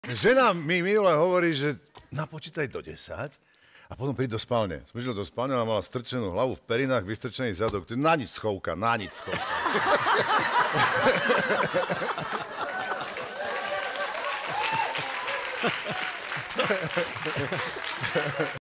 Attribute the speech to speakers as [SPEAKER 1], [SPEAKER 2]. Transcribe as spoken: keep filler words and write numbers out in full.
[SPEAKER 1] Žena mi minule hovorí, že napočítaj do desať a potom príď do spálne. Som išiel do spálne a mala strčenú hlavu v perinách, vystrčený zadok. To je na nič schovka, na nič schovka.